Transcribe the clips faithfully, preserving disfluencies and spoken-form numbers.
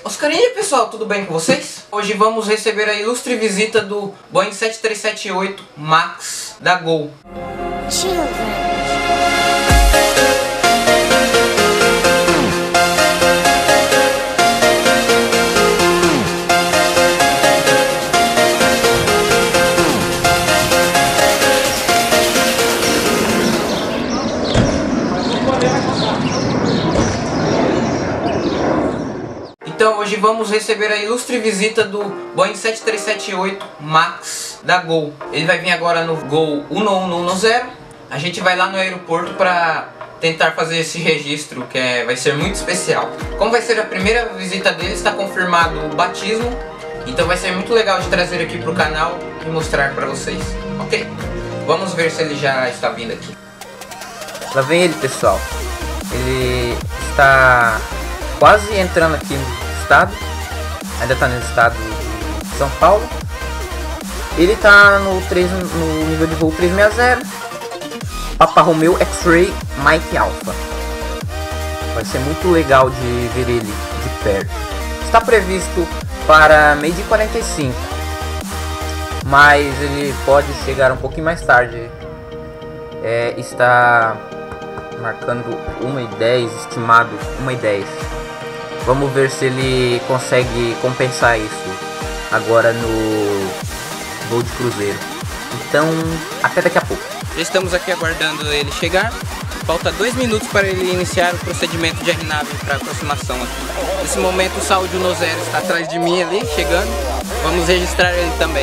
Oscarinha, pessoal, tudo bem com vocês? Hoje vamos receber a ilustre visita do Boeing sete três sete oito Max da Gol. Então hoje vamos receber a ilustre visita do Boeing sete três sete oito Max da Gol. Ele vai vir agora no Gol um um um zero. A gente vai lá no aeroporto para tentar fazer esse registro, que é, vai ser muito especial. Como vai ser a primeira visita dele, está confirmado o batismo. Então vai ser muito legal de trazer aqui para o canal e mostrar para vocês, ok? Vamos ver se ele já está vindo aqui. Lá vem ele, pessoal. Ele está quase entrando aqui no estado, ainda está no estado de São Paulo. Ele está no, no nível de voo trezentos e sessenta, Papa Romeo X-Ray Mike Alpha. Vai ser muito legal de ver ele de perto. Está previsto para meio dia e quarenta e cinco, mas ele pode chegar um pouquinho mais tarde. É, está marcando uma e dez, estimado uma e dez. Vamos ver se ele consegue compensar isso agora no voo de cruzeiro. Então, até daqui a pouco. Já estamos aqui aguardando ele chegar. Falta dois minutos para ele iniciar o procedimento de aeronave para aproximação aqui. Nesse momento o Saúde um zero está atrás de mim ali, chegando. Vamos registrar ele também.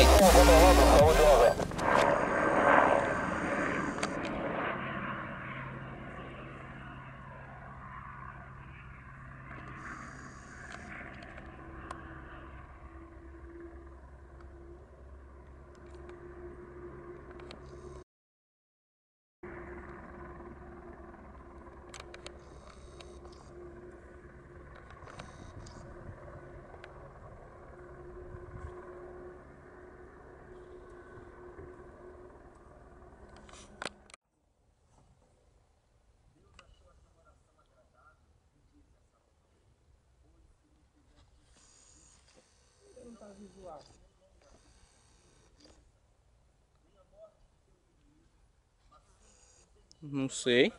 Não sei.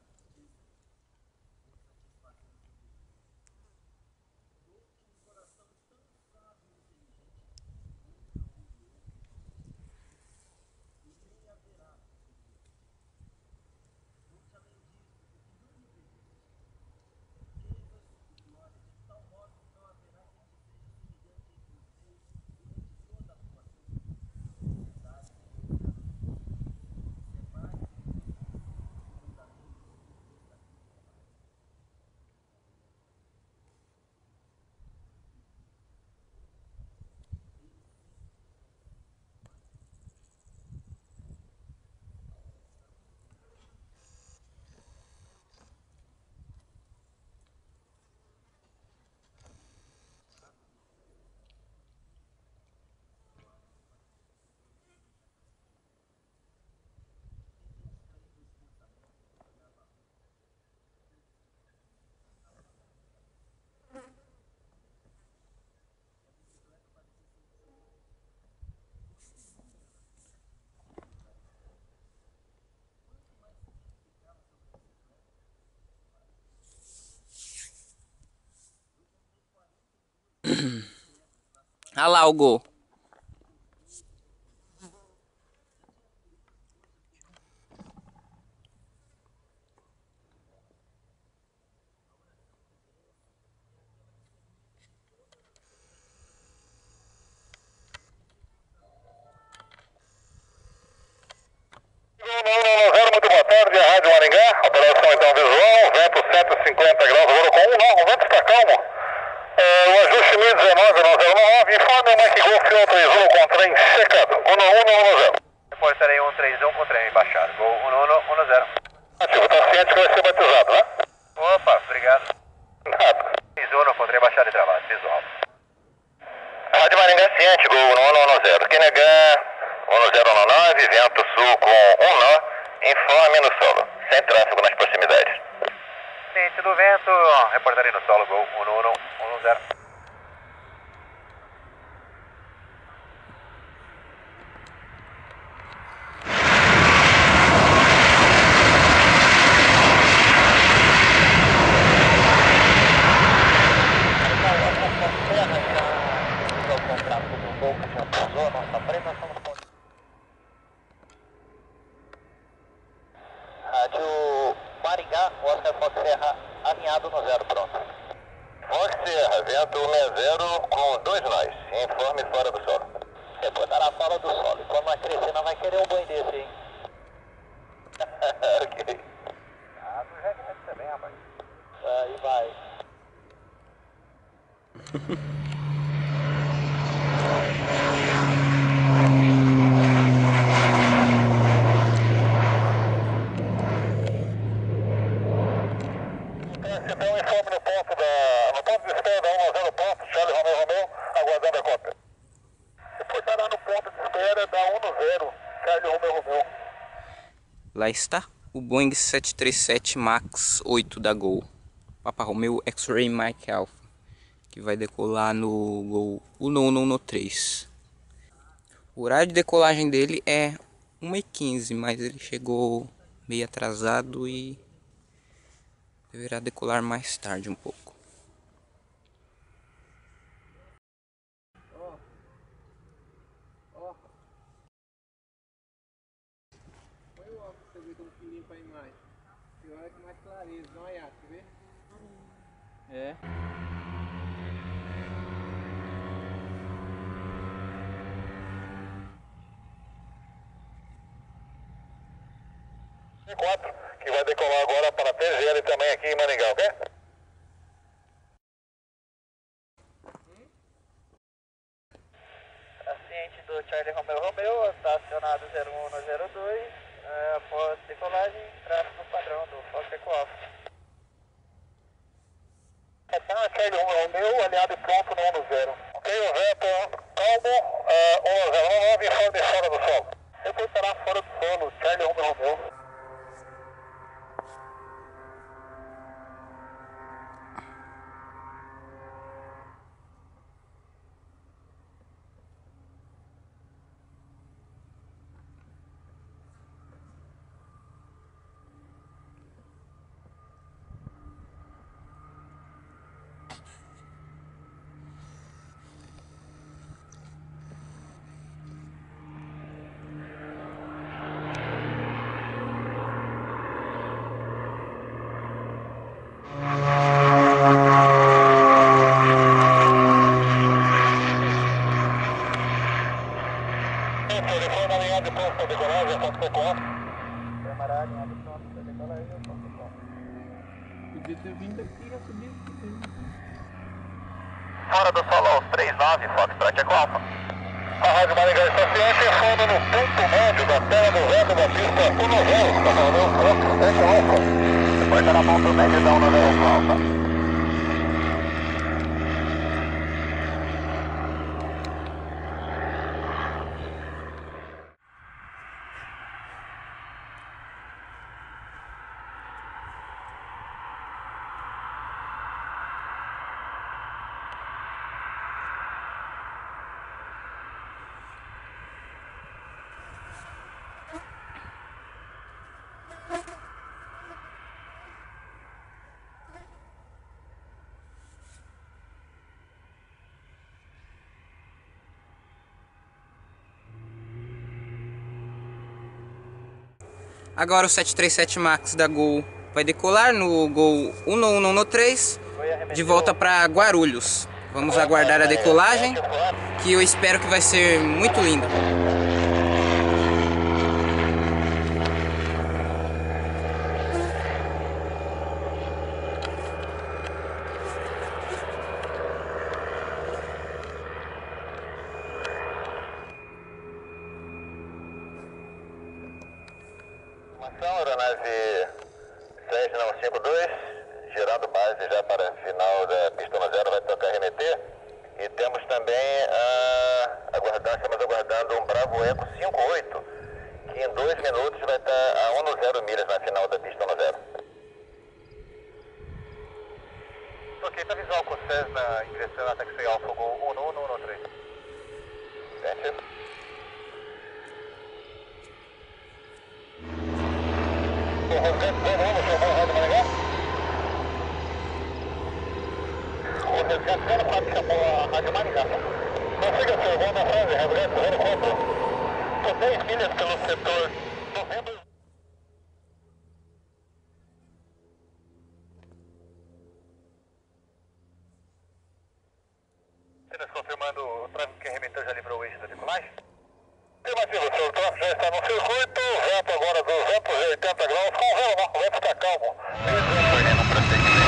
Olha lá o Gol. Muito boa tarde, a Rádio Maringá, operação então visual, vento cento e cinquenta graus, agora com um, não, o vento está calmo. É, o ajuste mil e dezenove, nove zero nove, informe o Mike Golf um três um com trem checado, um um um zero. Reportarei um três um com trem baixado, Gol um um um zero. Ativo, está ciente que vai ser batizado, né? Opa, obrigado. Nada. três um com trem baixado e travado, visual. Rádio Maringá ciente, Gol um um um zero, Quenegan um zero nove, vento sul com um nó, informe no solo, sem tráfego nas proximidades. Ciente do vento, reportarei no solo, Gol um um um zero. Alfa três, nós somos ponto. Rádio Maringá, Oscar Fox Serra, alinhado no zero, pronto. Fox Serra, vento um zero com dois nós. Informe fora do solo. Depois dará fora do solo. E quando nós crescer, nós vai querer um banho desse, hein? Ok. Ah, do jegue também, rapaz. Aí vai. Então informe no ponto da. No ponto de espera da um zero ponto, Charlie Romeo Romeo, aguardando a cópia. Depois estará no ponto de espera da um zero, Charlie Romeo Romeo. Lá está o Boeing sete três sete Max oito da Gol, Papa Romeo X-Ray Mike Alpha, que vai decolar no Gol um um um três. O horário de decolagem dele é uma e quinze, mas ele chegou meio atrasado e deverá decolar mais tarde um pouco. Põe o óculos pra você ver como que limpa a imagem. E olha que mais clareza, dá uma olhada, quer ver? É. quatro, que vai decolar agora para a T G L também aqui em Maringá, ok? Paciente do Charlie Romeo Romeo, estacionado zero um no zero dois, é, após decolagem, tráfego padrão do Fox Eco Alpha. Tá, Charlie Romeo Romeo, aliado e pronto no um zero. Ok, o vento calmo, uh, um zero nove, informe fora do solo. Depois estará fora do solo, Charlie Romeo Romeo. Telefone alinhado e pronto para decolagem, Fox Eco Alpha. Câmara alinhado pronto para decolagem, Fox Eco Alpha. Podia ter vindo aqui e subido aqui. Fora do solo, três nove, Fox Trot Eco Alpha. A Rádio Maringá está ciente, informa no ponto médio da tela do vento da pista um zero, está falando Fox Eco Alpha. Depois estará ponto médio da um zero Eco Alpha. Agora o sete três sete Max da Gol vai decolar no Gol um um um três de volta para Guarulhos. Vamos aguardar a decolagem, que eu espero que vai ser muito linda. Aeronave sete não cinco dois, girando base já para final da pista um zero, vai tocar R M T. E temos também, a, aguardando, estamos aguardando um Bravo Eco cinco oito, que em dois minutos vai estar a um zero milhas na final da pista um zero. Ok, tá visual com Cessna, ingressando na taxi Alfa Gol um um um três. Certo? O resgate para chamou a Rádio Maringá. Consiga seu voo na frase, resgate zero quatro. Estou dez milhas pelo setor novembro. Apenas confirmando, o tráfego que arremeteu já livrou o eixo da decolagem? Afirmativo, senhor, o tráfego já está no circuito, vento agora duzentos e oitenta graus, com velo, não, o vento está calmo. Perdendo um prosseguimento.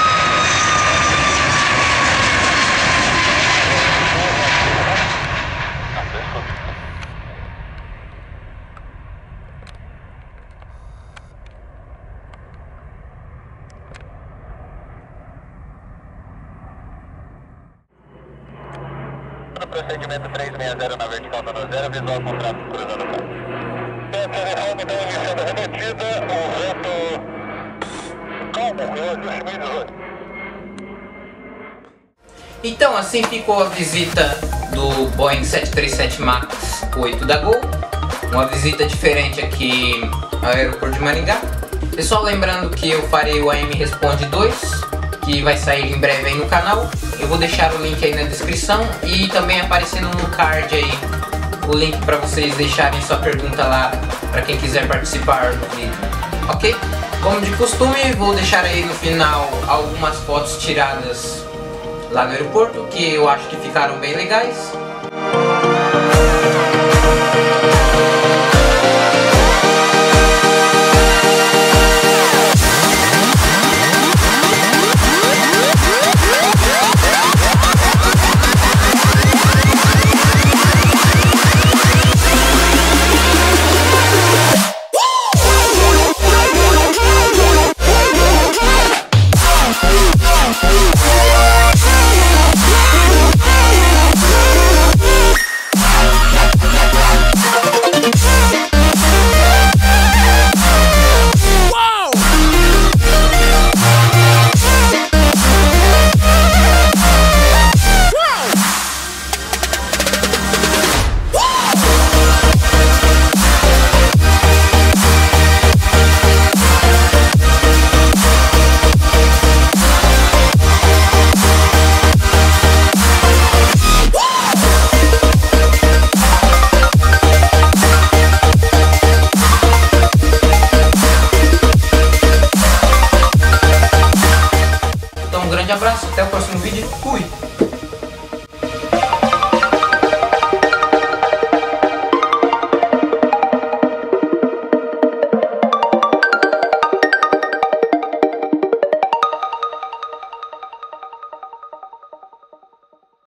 Procedimento trezentos e sessenta na vertical da zero, visual com tráfego cruzando o carro. Telefone então iniciando a remetida, o vento calmo, e o ajuste mil e dezoito. Então assim ficou a visita do Boeing sete três sete MAX oito da Gol. Uma visita diferente aqui ao aeroporto de Maringá. Pessoal, lembrando que eu farei o A M Responde dois, que vai sair em breve aí no canal. Eu vou deixar o link aí na descrição e também aparecendo no card aí o link para vocês deixarem sua pergunta lá para quem quiser participar do vídeo, ok? Como de costume, vou deixar aí no final algumas fotos tiradas lá no aeroporto que eu acho que ficaram bem legais.